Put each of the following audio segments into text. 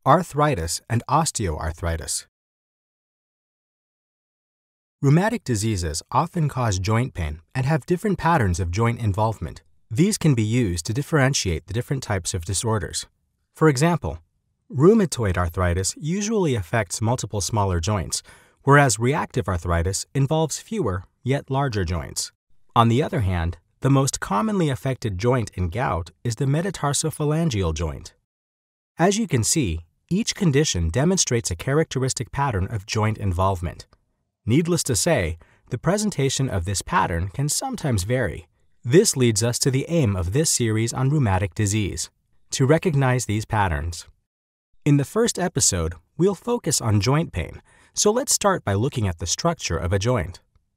Arthritis and Osteoarthritis. Rheumatic diseases often cause joint pain and have different patterns of joint involvement. These can be used to differentiate the different types of disorders. For example, rheumatoid arthritis usually affects multiple smaller joints, whereas reactive arthritis involves fewer, yet larger joints. On the other hand, the most commonly affected joint in gout is the metatarsophalangeal joint. As you can see, each condition demonstrates a characteristic pattern of joint involvement. Needless to say, the presentation of this pattern can sometimes vary. This leads us to the aim of this series on rheumatic disease, to recognize these patterns. In the first episode, we'll focus on joint pain, so let's start by looking at the structure of a joint.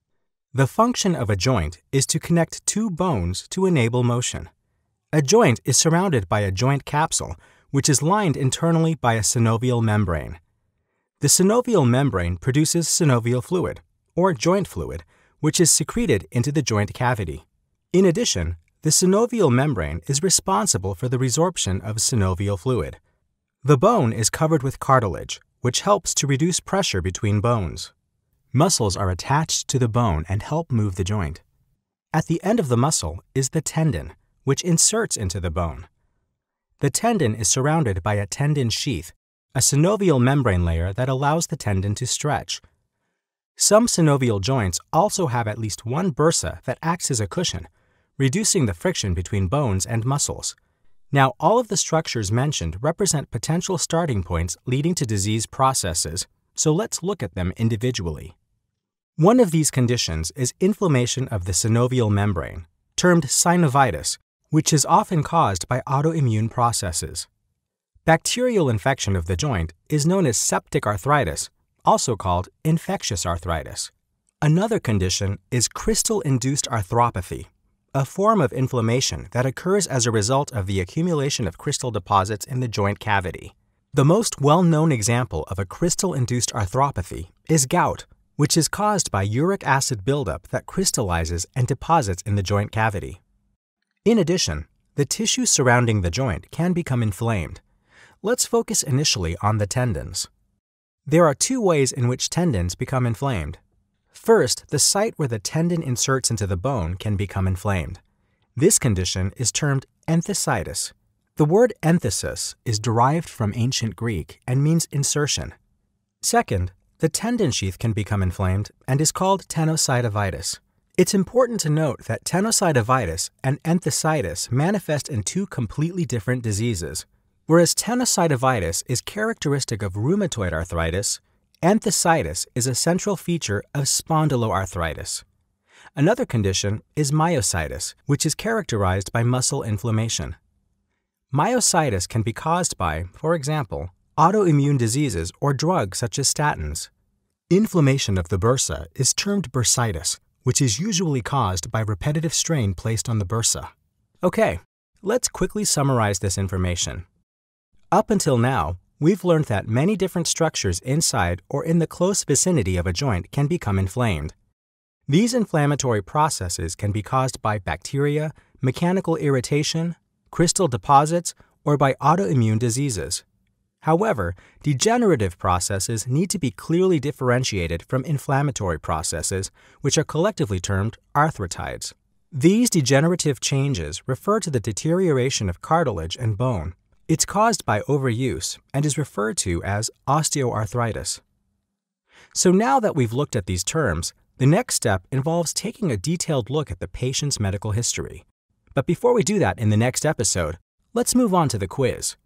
The function of a joint is to connect two bones to enable motion. A joint is surrounded by a joint capsule, which is lined internally by a synovial membrane. The synovial membrane produces synovial fluid, or joint fluid, which is secreted into the joint cavity. In addition, the synovial membrane is responsible for the resorption of synovial fluid. The bone is covered with cartilage, which helps to reduce pressure between bones. Muscles are attached to the bone and help move the joint. At the end of the muscle is the tendon, which inserts into the bone. The tendon is surrounded by a tendon sheath, a synovial membrane layer that allows the tendon to stretch. Some synovial joints also have at least one bursa that acts as a cushion, reducing the friction between bones and muscles. Now, all of the structures mentioned represent potential starting points leading to disease processes, so let's look at them individually. One of these conditions is inflammation of the synovial membrane, termed synovitis, which is often caused by autoimmune processes. Bacterial infection of the joint is known as septic arthritis, also called infectious arthritis. Another condition is crystal-induced arthropathy, a form of inflammation that occurs as a result of the accumulation of crystal deposits in the joint cavity. The most well-known example of a crystal-induced arthropathy is gout, which is caused by uric acid buildup that crystallizes and deposits in the joint cavity. In addition, the tissue surrounding the joint can become inflamed. Let's focus initially on the tendons. There are two ways in which tendons become inflamed. First, the site where the tendon inserts into the bone can become inflamed. This condition is termed enthesitis. The word enthesis is derived from ancient Greek and means insertion. Second, the tendon sheath can become inflamed and is called tenosynovitis. It's important to note that tenosynovitis and enthesitis manifest in two completely different diseases. Whereas tenosynovitis is characteristic of rheumatoid arthritis, enthesitis is a central feature of spondyloarthritis. Another condition is myositis, which is characterized by muscle inflammation. Myositis can be caused by, for example, autoimmune diseases or drugs such as statins. Inflammation of the bursa is termed bursitis, which is usually caused by repetitive strain placed on the bursa. Okay, let's quickly summarize this information. Up until now, we've learned that many different structures inside or in the close vicinity of a joint can become inflamed. These inflammatory processes can be caused by bacteria, mechanical irritation, crystal deposits, or by autoimmune diseases. However, degenerative processes need to be clearly differentiated from inflammatory processes, which are collectively termed arthritides. These degenerative changes refer to the deterioration of cartilage and bone. It's caused by overuse and is referred to as osteoarthritis. So now that we've looked at these terms, the next step involves taking a detailed look at the patient's medical history. But before we do that in the next episode, let's move on to the quiz.